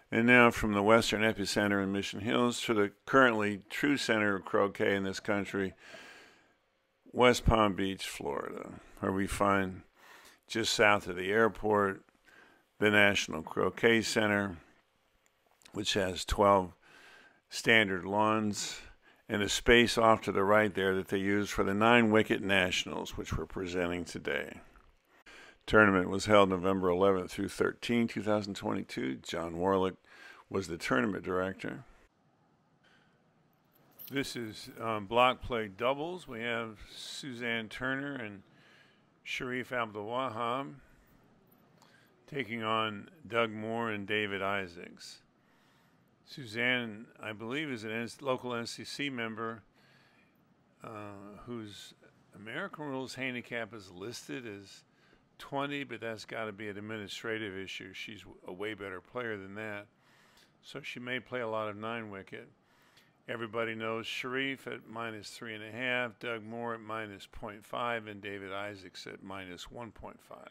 And now from the western epicenter in Mission Hills to the currently true center of croquet in this country, West Palm Beach, Florida, where we find just south of the airport the National Croquet Center, which has 12 standard lawns and a space off to the right there that they use for the 9-wicket nationals, which we're presenting today. Tournament was held November 11th through 13, 2022. John Warlick was the tournament director. This is block play doubles. We have Suzanne Turner and Sherif Abdelwahab taking on Doug Moore and David Isaacs. Suzanne, I believe, is a local NCC member whose American Rules handicap is listed as 20, but that's got to be an administrative issue. She's a way better player than that. So she may play a lot of 9-wicket. Everybody knows Sherif at -3.5, Doug Moore at -0.5, and David Isaacs at -1.5.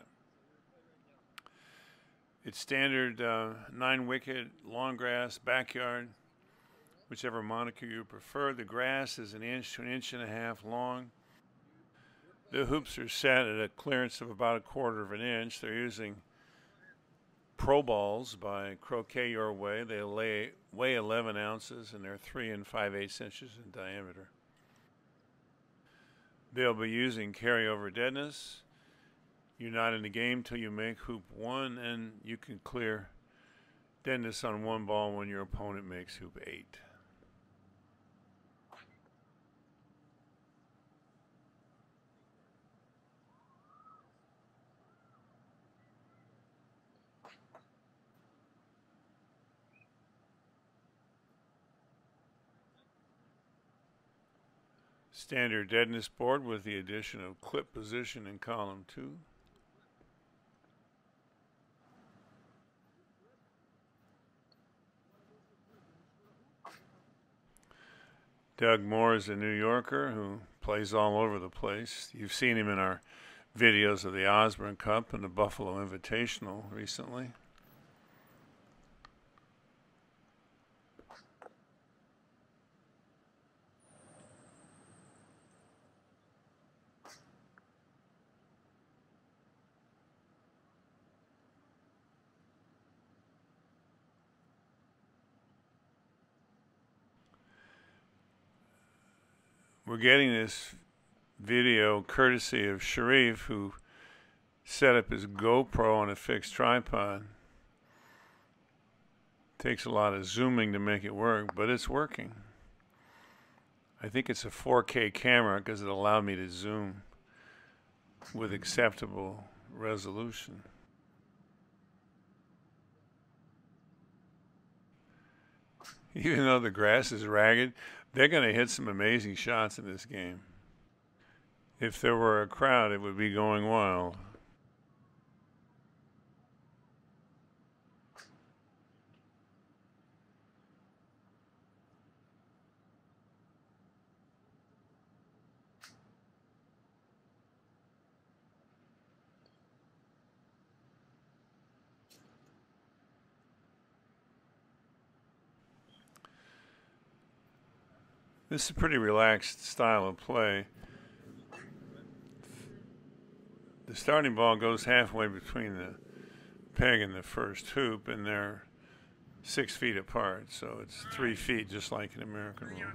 It's standard 9-wicket, long grass, backyard, whichever moniker you prefer. The grass is 1 inch to 1.5 inches long. The hoops are set at a clearance of about 1/4 inch. They're using Pro Balls by Croquet Your Way. They weigh 11 ounces and they're 3 5/8 inches in diameter. They'll be using carryover deadness. You're not in the game till you make hoop 1, and you can clear deadness on 1 ball when your opponent makes hoop 8. Standard deadness board with the addition of clip position in column 2. Doug Moore is a New Yorker who plays all over the place. You've seen him in our videos of the Osborne Cup and the Buffalo Invitational recently. We're getting this video courtesy of Sherif, who set up his GoPro on a fixed tripod. Takes a lot of zooming to make it work, but it's working. I think it's a 4K camera because it allowed me to zoom with acceptable resolution. Even though the grass is ragged, they're going to hit some amazing shots in this game. If there were a crowd, it would be going wild. This is a pretty relaxed style of play. The starting ball goes halfway between the peg and the first hoop, and they're 6 feet apart, so it's 3 feet just like in American rules.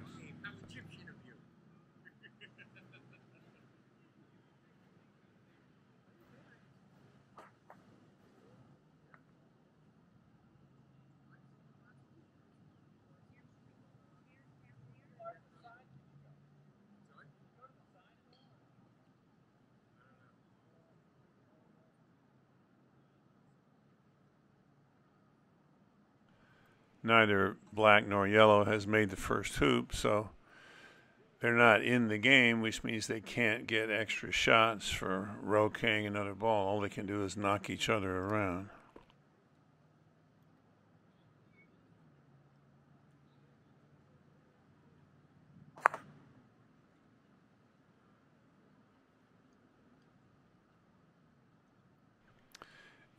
Neither black nor yellow has made the first hoop, so they're not in the game, which means they can't get extra shots for roqueing another ball. All they can do is knock each other around.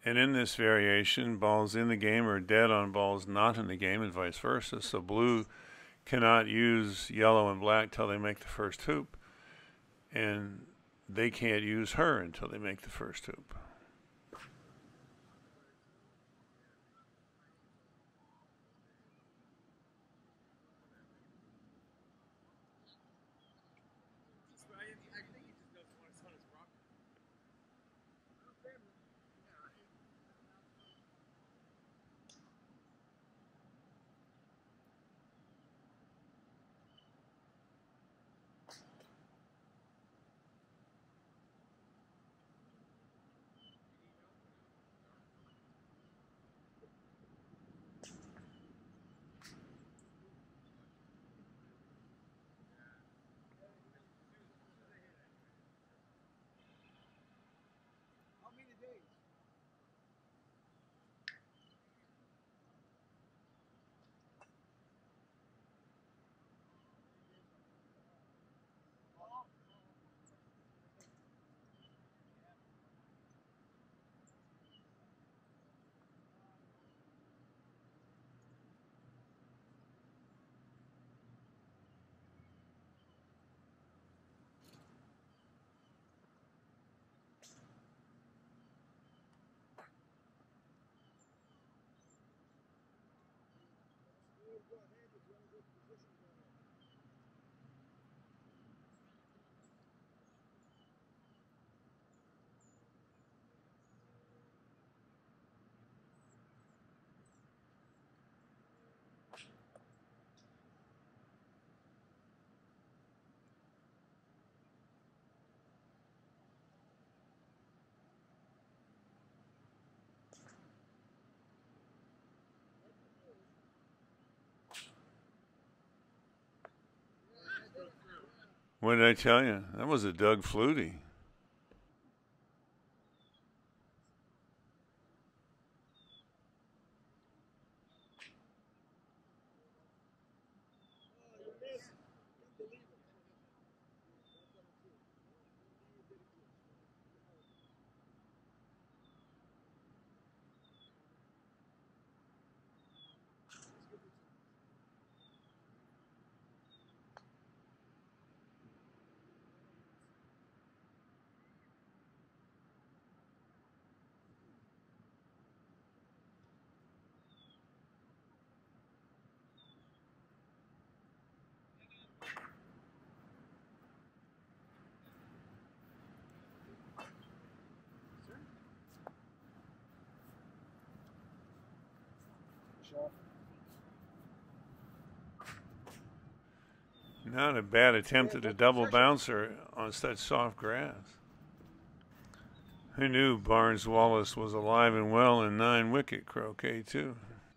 And in this variation, balls in the game are dead on balls not in the game, and vice versa. So blue cannot use yellow and black till they make the first hoop, and they can't use her until they make the first hoop. What did I tell you? That was a Doug Flutie. Not a bad attempt at a double bouncer on such soft grass. Who knew Barnes Wallace was alive and well in 9-wicket croquet, too?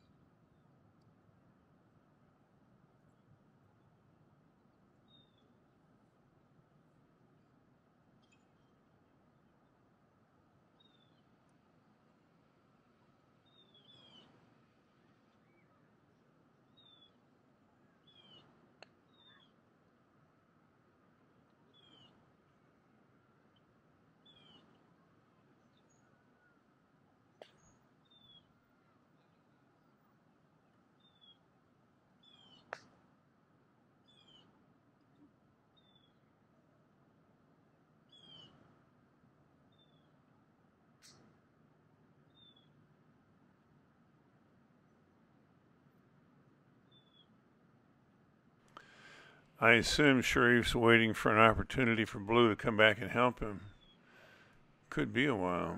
I assume Sherif's waiting for an opportunity for blue to come back and help him. Could be a while.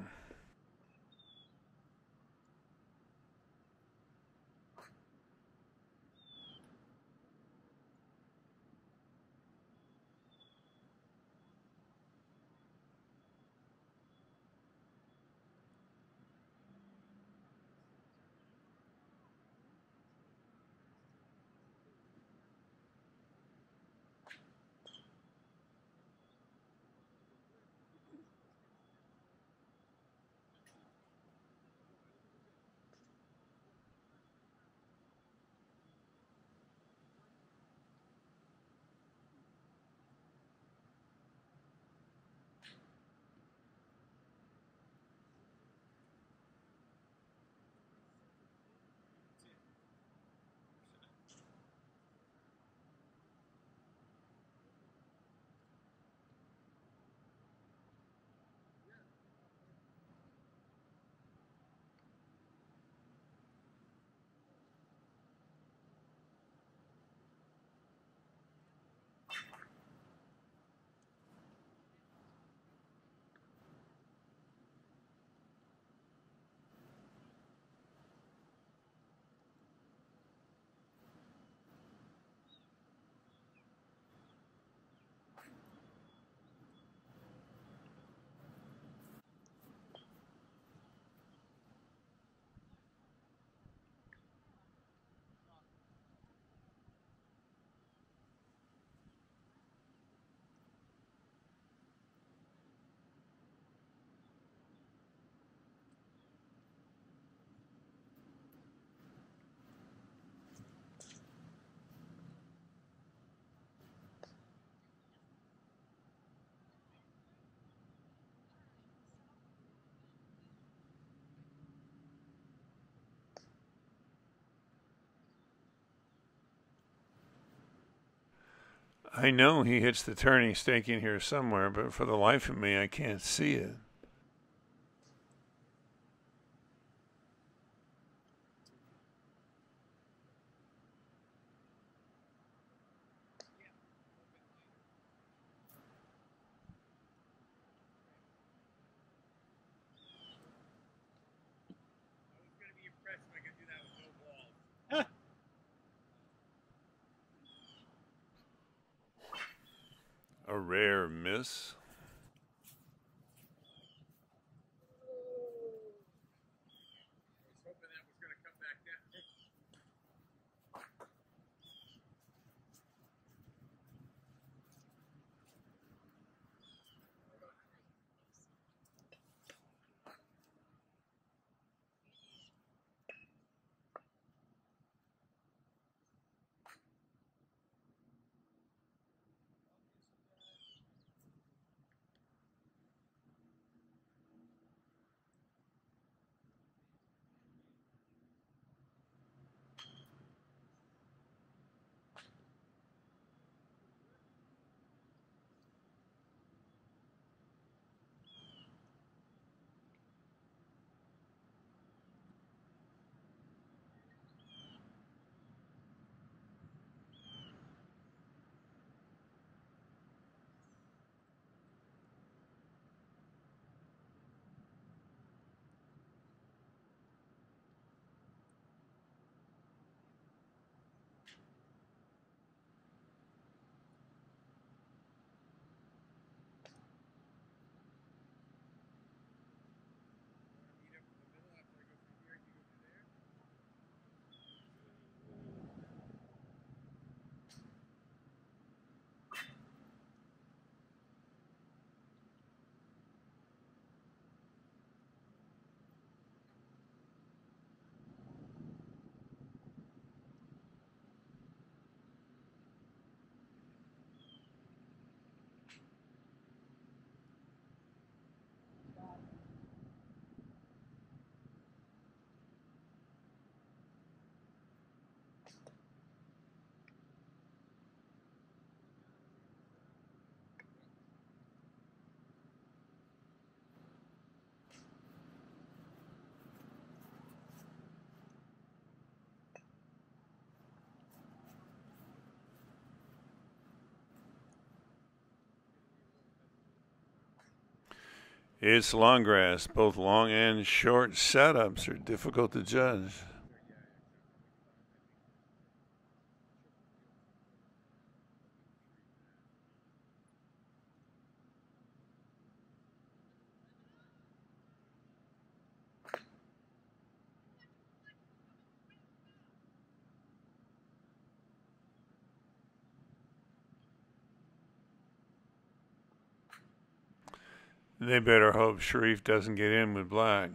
I know he hits the turning stake in here somewhere, but for the life of me, I can't see it. A rare miss. It's long grass. Both long and short setups are difficult to judge. They better hope Sherif doesn't get in with black.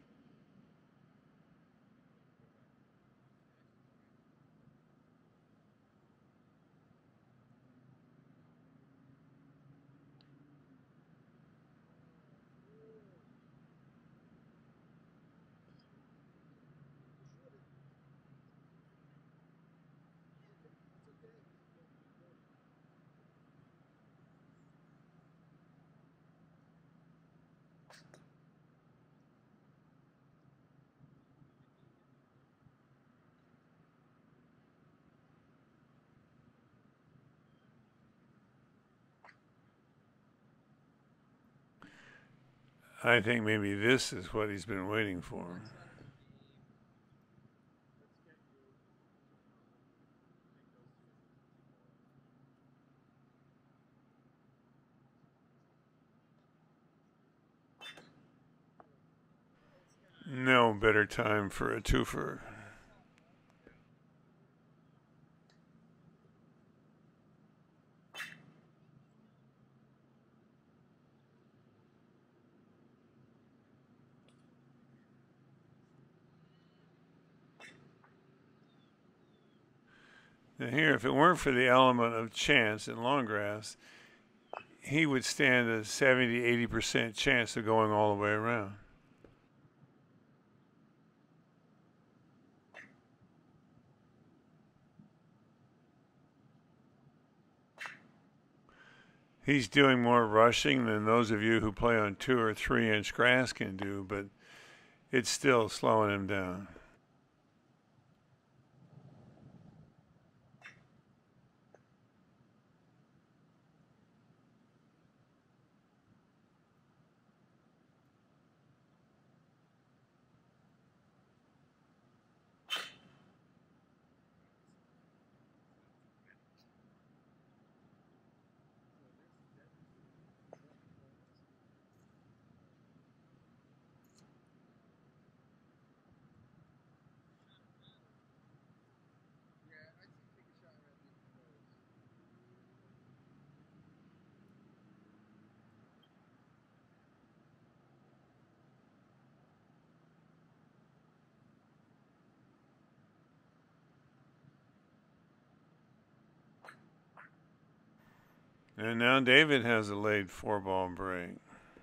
I think maybe this is what he's been waiting for. No better time for a twofer. Now here, if it weren't for the element of chance in long grass, he would stand a 70–80% chance of going all the way around. He's doing more rushing than those of you who play on 2 or 3 inch grass can do, but it's still slowing him down. And now David has a laid 4-ball break.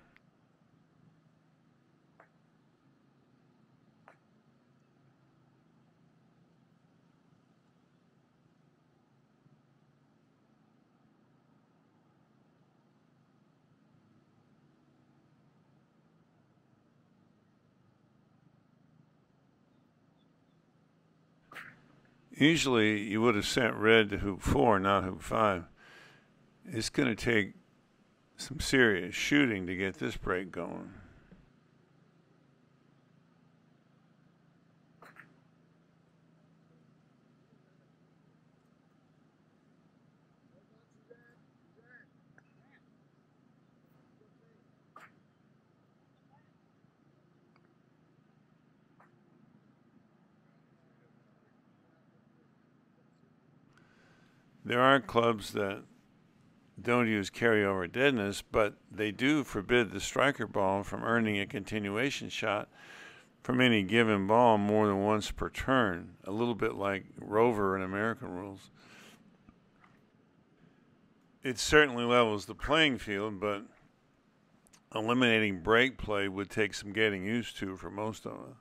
Usually you would have sent red to hoop 4, not hoop 5. It's going to take some serious shooting to get this break going. There are clubs that don't use carryover deadness, but they do forbid the striker ball from earning a continuation shot from any given ball more than once per turn, a little bit like Rover in American rules. It certainly levels the playing field, but eliminating break play would take some getting used to for most of us.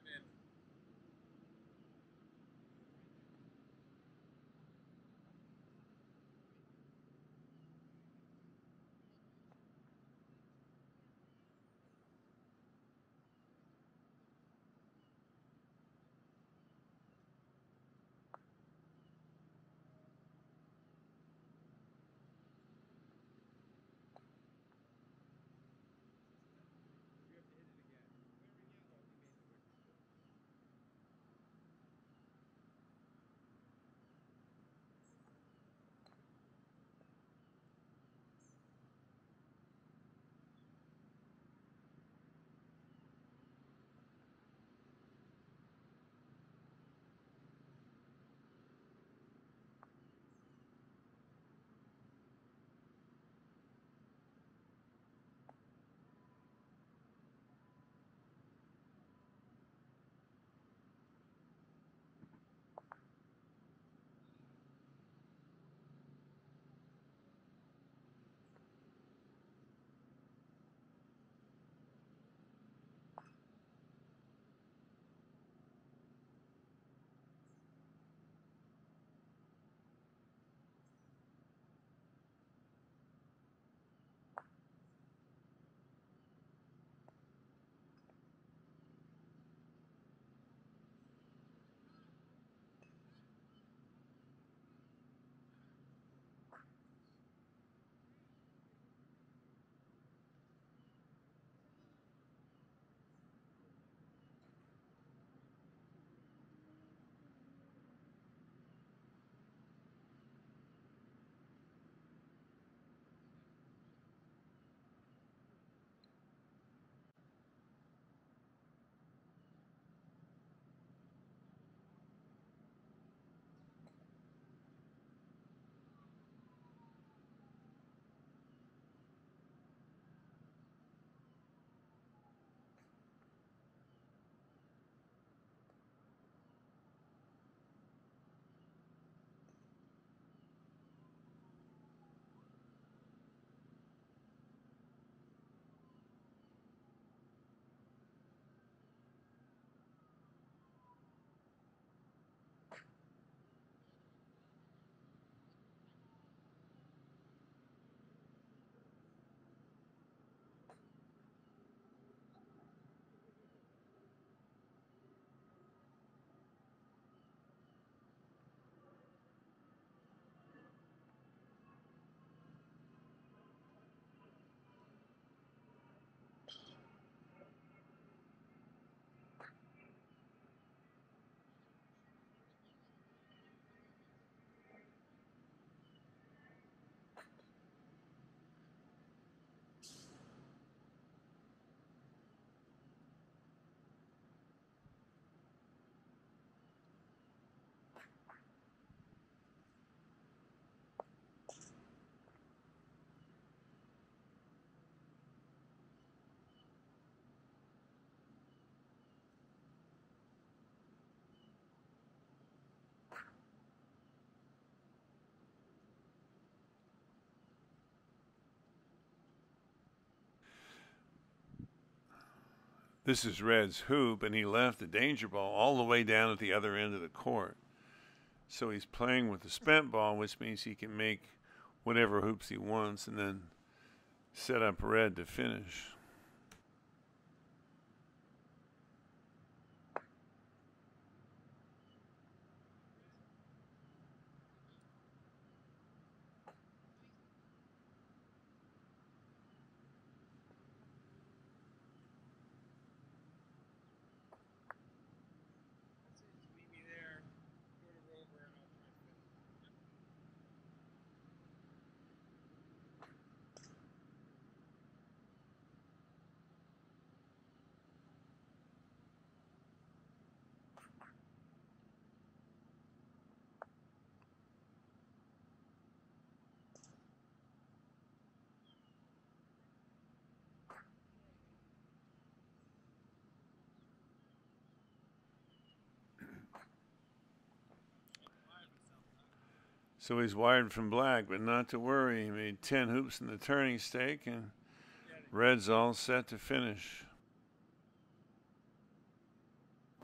This is Red's hoop, and he left the danger ball all the way down at the other end of the court. So he's playing with the spent ball, which means he can make whatever hoops he wants and then set up Red to finish. So he's wired from black, but not to worry. He made 10 hoops in the turning stake, and Red's all set to finish.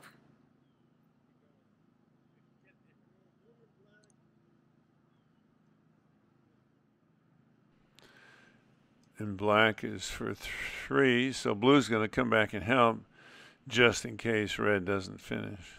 And black is for 3, so blue's going to come back and help just in case red doesn't finish.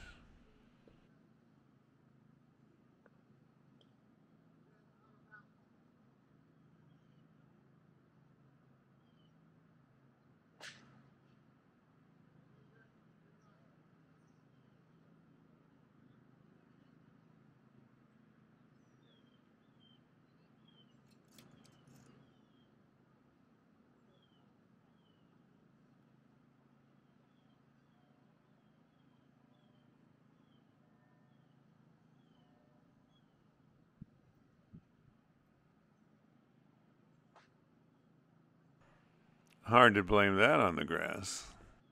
Hard to blame that on the grass.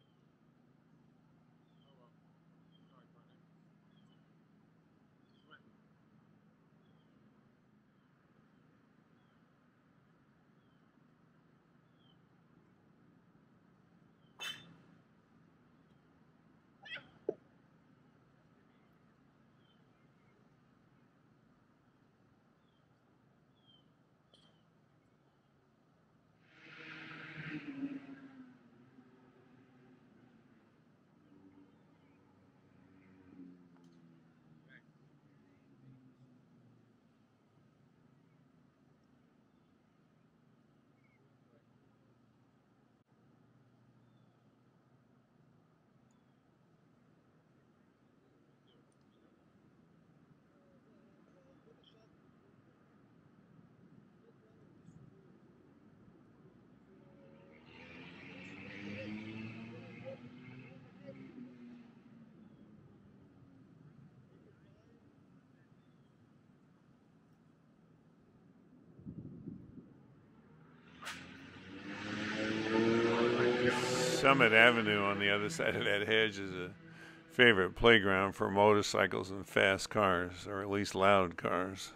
Summit Avenue on the other side of that hedge is a favorite playground for motorcycles and fast cars, or at least loud cars.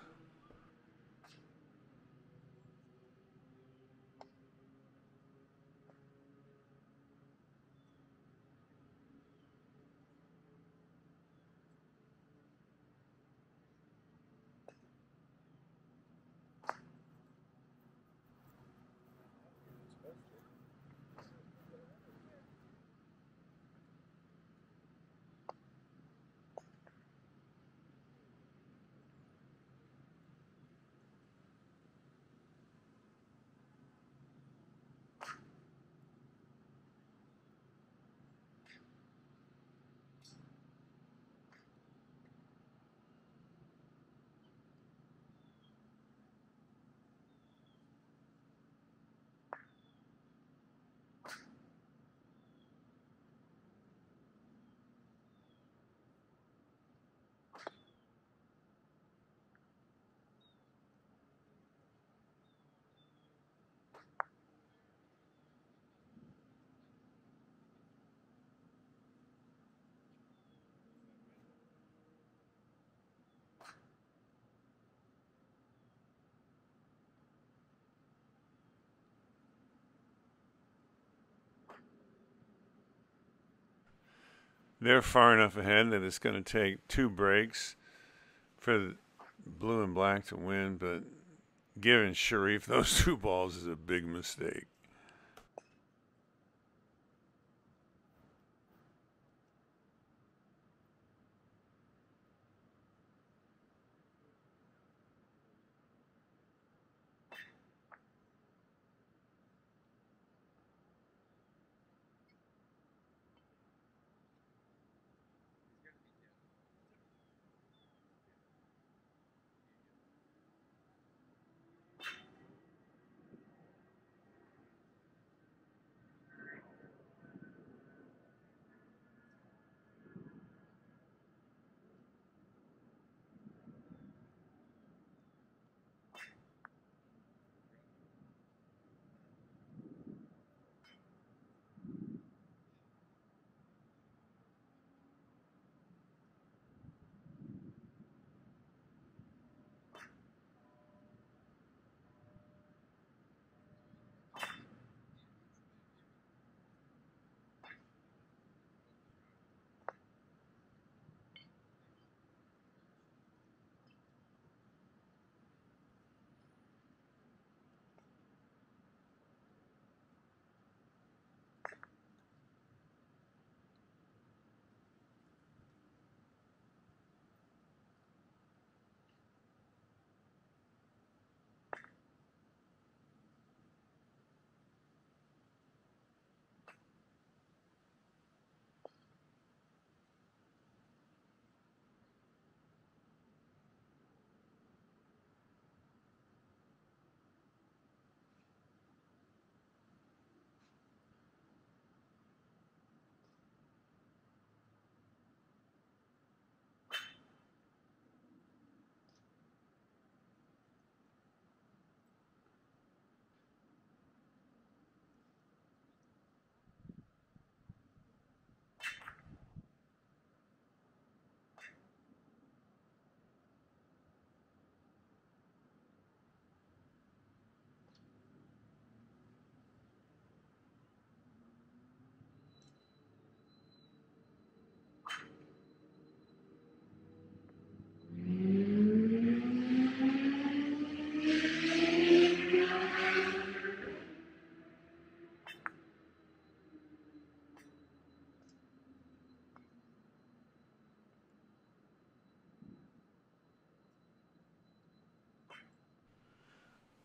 They're far enough ahead that it's going to take 2 breaks for blue and black to win, but giving Sherif those 2 balls is a big mistake.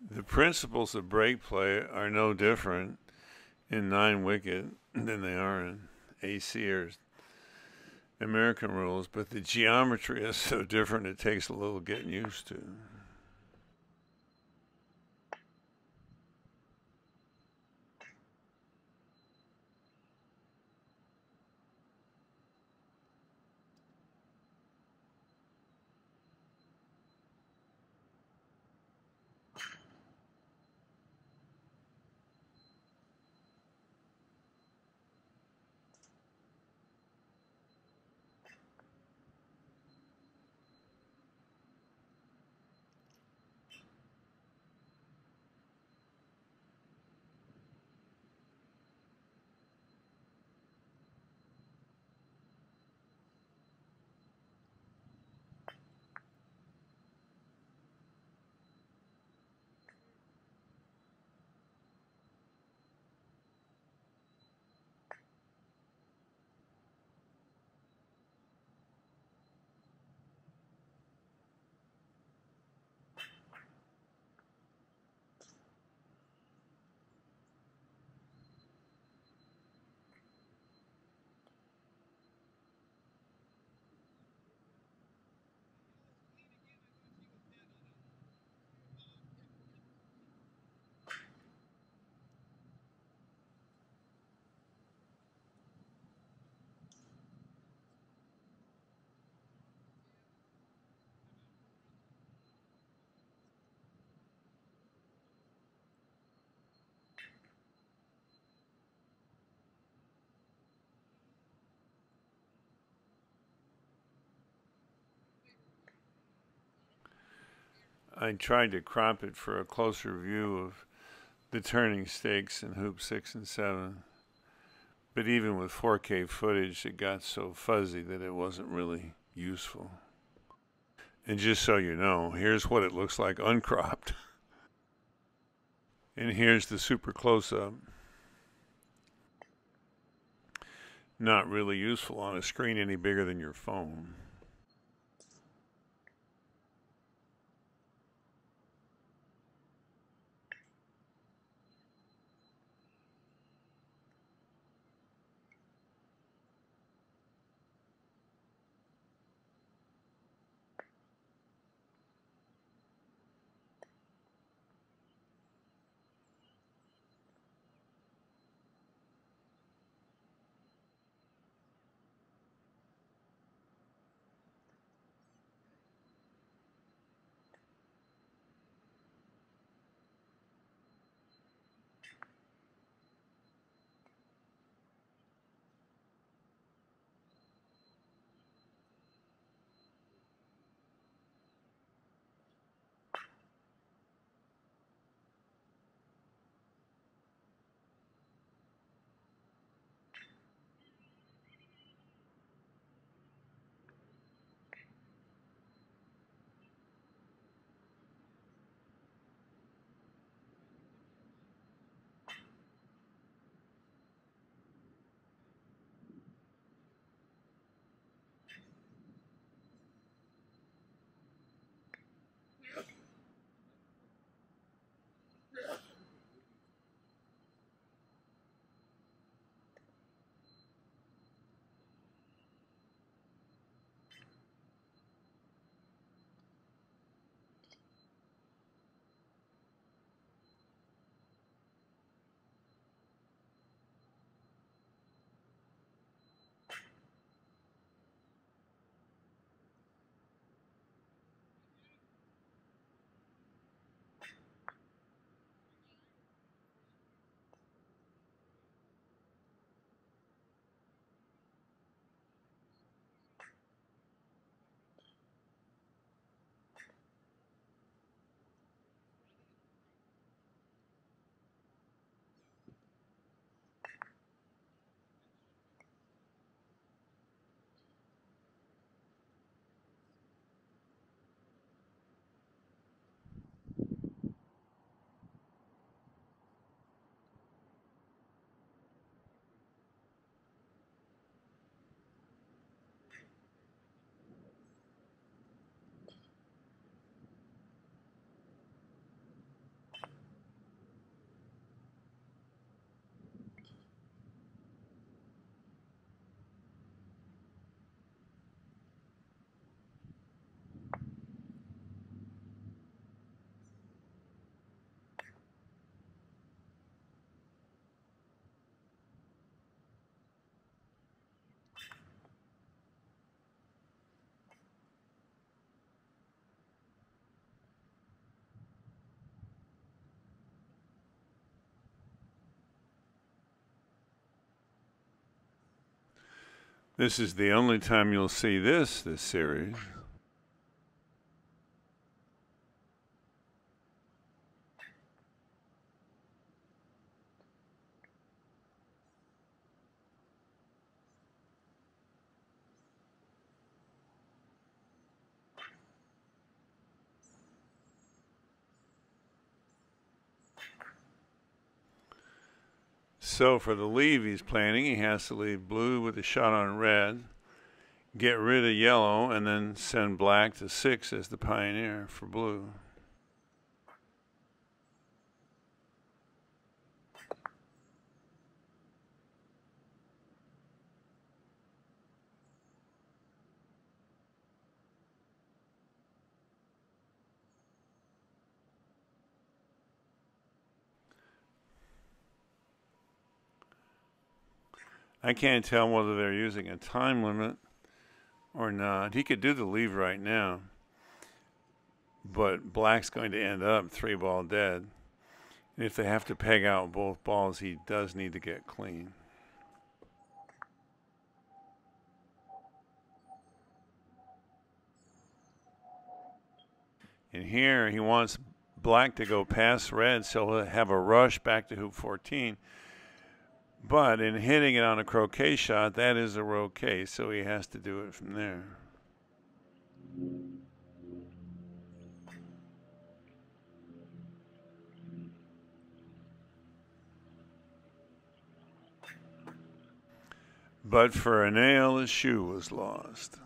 The principles of break play are no different in 9-wicket than they are in AC or American rules, but the geometry is so different it takes a little getting used to. I tried to crop it for a closer view of the turning stakes in hoop 6 and 7. But even with 4K footage, it got so fuzzy that it wasn't really useful. And just so you know, here's what it looks like uncropped. And here's the super close-up. Not really useful on a screen any bigger than your phone. This is the only time you'll see this series. So for the leave he's planning, he has to leave blue with a shot on red, get rid of yellow, and then send black to 6 as the pioneer for blue. I can't tell whether they're using a time limit or not. He could do the leave right now, but black's going to end up 3-ball dead. And if they have to peg out both balls, he does need to get clean. And here he wants black to go past red, so he'll have a rush back to hoop 14. But in hitting it on a croquet shot, that is a roquet, so he has to do it from there. But for a nail, his shoe was lost.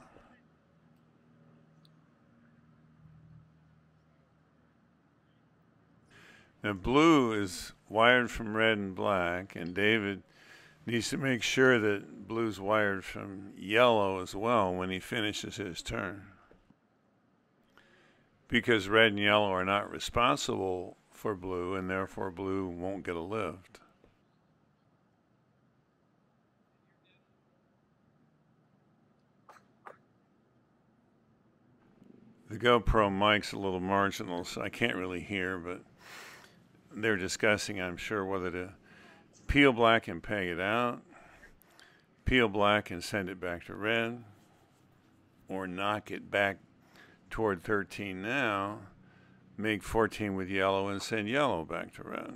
Now blue is wired from red and black, and David needs to make sure that blue's wired from yellow as well when he finishes his turn. Because red and yellow are not responsible for blue, and therefore blue won't get a lift. The GoPro mic's a little marginal, so I can't really hear, but they're discussing, I'm sure, whether to peel black and peg it out, peel black and send it back to red, or knock it back toward 13 now, make 14 with yellow and send yellow back to red.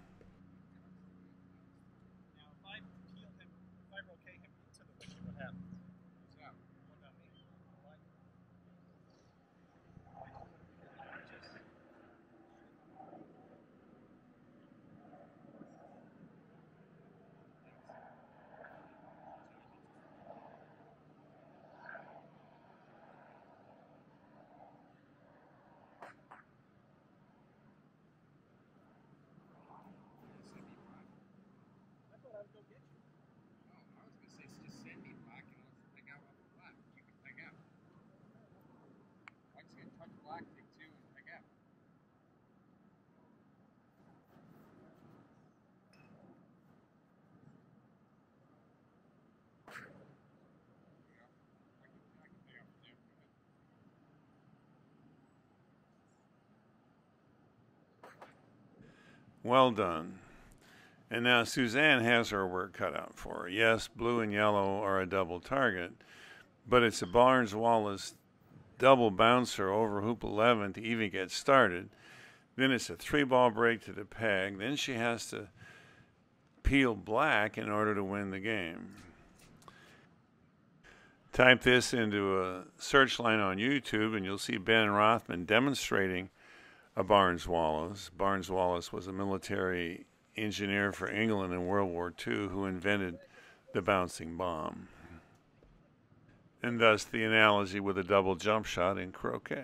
Well done. And now Suzanne has her work cut out for her. Yes, blue and yellow are a double target, but it's a Barnes-Wallace double bouncer over hoop 11 to even get started. Then it's a 3-ball break to the peg. Then she has to peel black in order to win the game. Type this into a search line on YouTube and you'll see Ben Rothman demonstrating a Barnes-Wallace. Barnes-Wallace was a military engineer for England in World War II who invented the bouncing bomb. And thus the analogy with a double jump shot in croquet.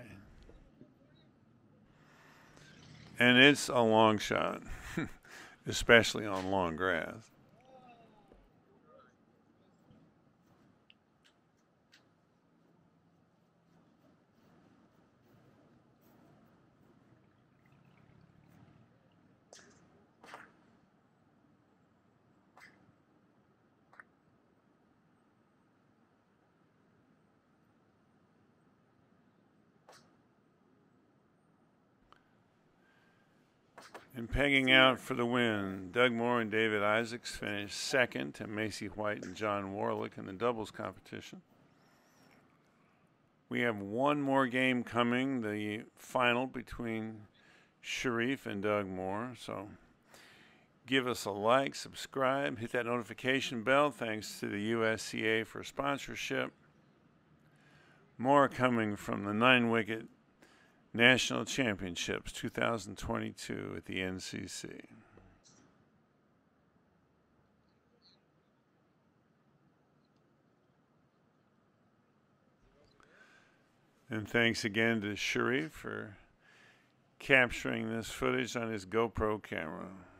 And it's a long shot, especially on long grass. And pegging out for the win, Doug Moore and David Isaacs finished second to Macy White and John Warlick in the doubles competition. We have one more game coming, the final between Sherif and Doug Moore. So give us a like, subscribe, hit that notification bell. Thanks to the USCa for sponsorship. More coming from the 9-wicket National Championships 2022 at the NCC. And thanks again to Sherif for capturing this footage on his GoPro camera.